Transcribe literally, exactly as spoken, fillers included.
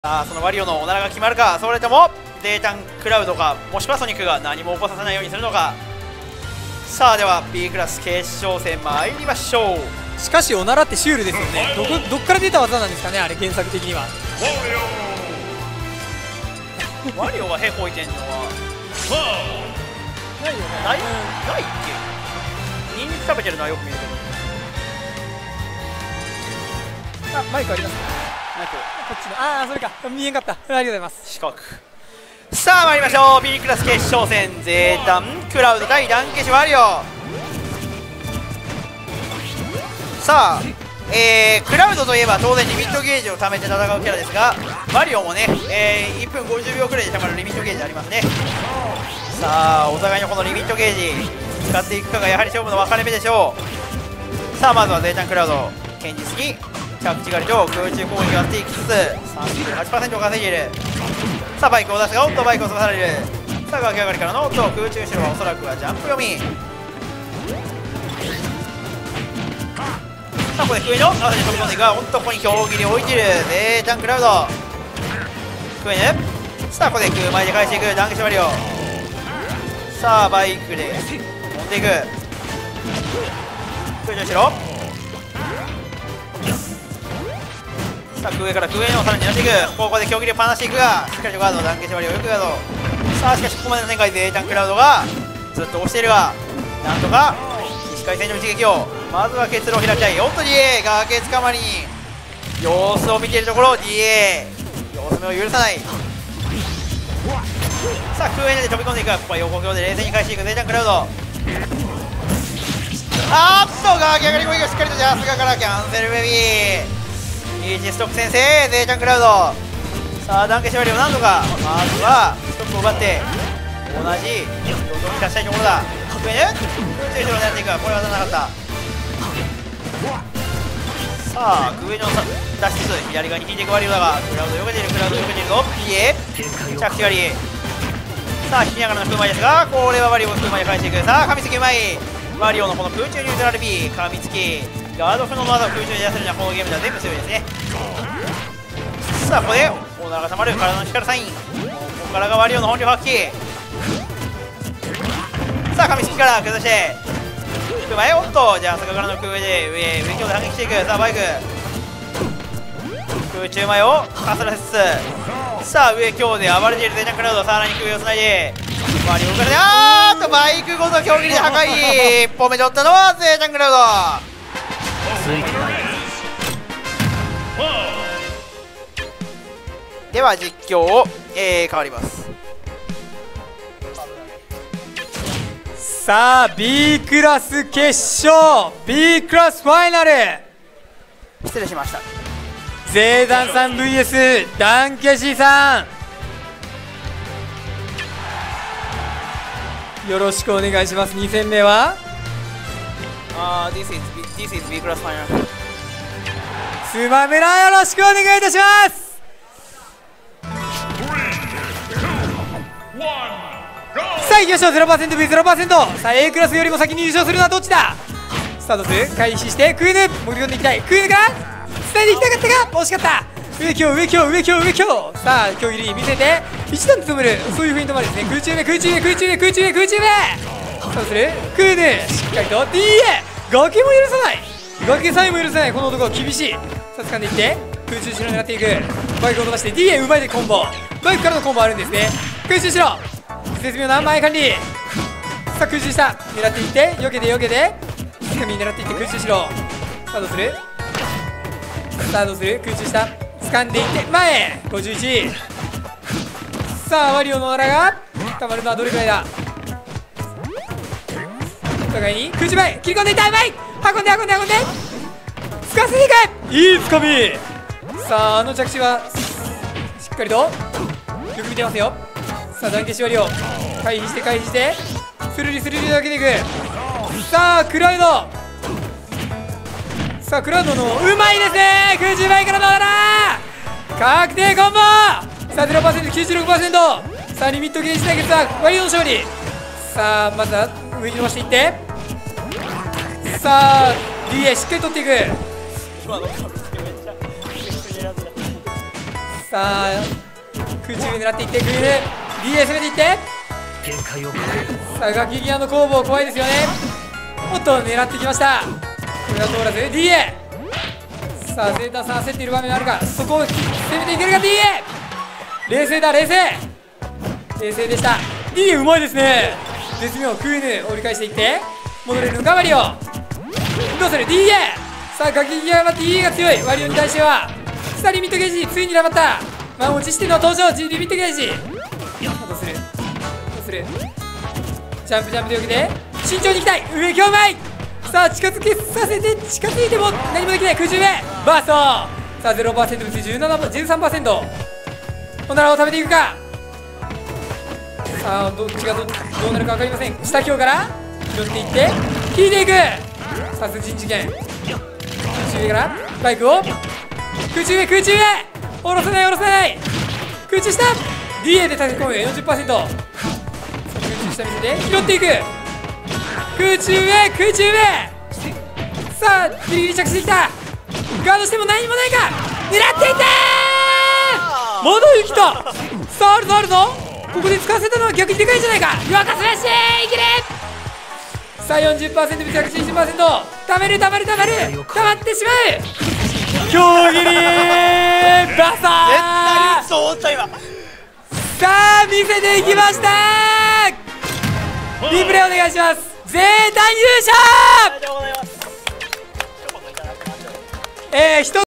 さあそのワリオのおならが決まるか、それともデータンクラウドか、もしくはソニックが何も起こさせないようにするのか。さあでは B クラス決勝戦参りましょう。 しかしおならってシュールですよね。どこどっから出た技なんですかね、あれ原作的には。 ワリオがへこいてんのはないよね。ない、うん、ないっけ。ニンニク食べてるのはよく見るけど。 あ、マイクありますね。マイクこっちの、ああそれか、見えんかった。ありがとうございます。 四角。さあ参りましょう。 B クラス決勝戦、ゼータンクラウド対ダンケシワリオ。さあ、えー、クラウドといえば当然リミットゲージを貯めて戦うキャラですが、マリオもね、えー、いっぷんごじゅうびょうくらいで貯まるリミットゲージありますね。さあお互いのこのリミットゲージ使っていくかがやはり勝負の分かれ目でしょう。さあまずはゼータンクラウド、堅実に着地狩りと空中攻撃をやっていきつつ さんじゅうはちパーセント を稼いでいる。さあバイクを出すが、おっとバイクを飛ばされる。さあ崖上がりからのおっと空中後ろはおそらくはジャンプ読み。さあここでクエの合わせて飛び込んでいくが、おっとここに強切りを置いているゼータンクラウド。クエヌ、さあここで空前で返していくダンケシワリオ。さあバイクで飛んでいく空中後ろ。さあ上から空へのさらにやっていく。ここで強切りを放していくが、しっかりとガード、ダンケシワリオよくガード。さあしかしここまでの展開、ゼータンクラウドがずっと押しているが、なんとか起死回生の一撃を、まずは結露を開きたい。おっと ディーエー 崖つかまりに様子を見ているところ、 ディーエー 様子目を許さない。さあ空へで飛び込んでいくが、ここは横強で冷静に返していくゼータンクラウド。あーっと崖上がり攻撃をしっかりとジャスガからキャンセルベビー。イージーストック先生、ゼータンクラウド。さあダンケシワリオなんとかまずはストックを奪って同じ予想に出したいところだ。クエヌ空中後ろを狙っていくが、これは当たらなかった。さあクエヌを脱出、左側に引いていくワリオだが、クラウドよけている、クラウドよけているぞ。ピエ着地狩り。さあ引きながらの空前ですが、これはワリオが空前で返していく。さあ噛みつきうまいワリオのこの空中ニュートラル B 噛みつきガード不能の技を空中で出せるのはこのゲームでは全部強いですね。さあここでオーナーがたまる体の光るサイン。ここからがワリオの本領発揮。さあ噛みつきから崩して引く前、おっとじゃあ坂からの空上で上上強で反撃していく。さあバイク空中前をかすらせつつ、さあ上強で暴れているゼータンクラウド。さらに首をつないでワリオからで、あーっとバイクごと強切りで破壊。いっぽんめ取ったのはゼータンクラウド。では実況を、えー、変わります。 さあ B クラス決勝 B クラスファイナル、 失礼しました。 ゼーダンさん ブイエス ダンケシさん、よろしくお願いします。に戦目はあー This is B, This is B クラスファイナル。 スマメラよろしくお願いいたします。さあいきましょう。 ゼロパーセントブイゼロパーセント。 さあ A クラスよりも先に優勝するのはどっちだ。スタートする、開始してクイヌ潜り込んでいきたい。クイヌが伝えていきたかったが惜しかった。上強上強上強上強。さあ強切り見せて一段と止める、そういうフェイントまでですね。空中目空中目空中目空中目空中目。スタートするクイヌ、しっかりと ディーエー 崖も許さない、崖さえも許さないこの男厳しい。さあ掴んでいって空中後ろ狙っていく。バイクを飛ばして ディーエー 奪いでコンボ、バイクからのコンボあるんですね。空中後ろ絶妙な前管理。さあ空中下狙っていって避けて避けて掴み狙っていって空中後ろ。スタートするスタートする空中下掴んでいって前ごじゅういち。さあワリオのあらがたまるのはどれくらいだ。お互いに空中前切り込んでいった。うまい、運んで運んで運んでつかせていく、いいつかみ。さああの着地はしっかりとよく見てますよ。さあダンケシワリオ回避して回避してスルリスルリで分けていく。さあクラウド、さあクラウドのうまいですね。空中前からのあら確定コンボ。さあ ゼロパーセントきゅうじゅうろくパーセント。 さあリミットゲージ対決はワリオの勝利。さあまずは上に伸ばしていって、さあ ディーエー しっかり取っていく。 さあ空中狙っていってクイーン ディーエー 攻めていってさあガキギアの攻防怖いですよね。おっと狙ってきました。これは通らず ディーエー さあゼータさん焦っている場面があるか、そこを攻めていけるか ディーエー 冷静だ冷静冷静でした。 ディーエー うまいですね。絶妙クイーン折り返していって戻れるのかマリオ、どうする ディーエー さあガキギアが ディーエー が強いワリオに対しては。さあリミットゲージついに黙った。満を持しての登場リミットゲージ、どうするどうするジャンプジャンプでよけて慎重にいきたい上京前。さあ近づけさせて近づいても何もできない空中上バースト。さあ ゼロパーセント 率 じゅうななじゅうさんパーセント おならを食べていくか。さあどっちが ど, どうなるか分かりません。下京から拾っていって引いていく殺人事件。空中上からバイクを空中上空中上下ろせない下ろせない空中下 ディーエー で叩き込む よんじゅっパーセント。 空中下見せて拾っていく空中上空中上。さあギリギリ着地できた。ガードしても何もないか狙っていったー。まだ生きた。さああるぞあるぞ。ここで使わせたのは逆にでかいんじゃないか。若スラッシュいける。さあ よんじゅっパーセント 別 ひゃくななじゅっパーセント ためるたまるたまるたまってしまう強切りバサー。 絶対そう思った今。 さあ見せていきましたー。リプレイお願いします。ゼータ優勝。 ありがとうございます。 えー、一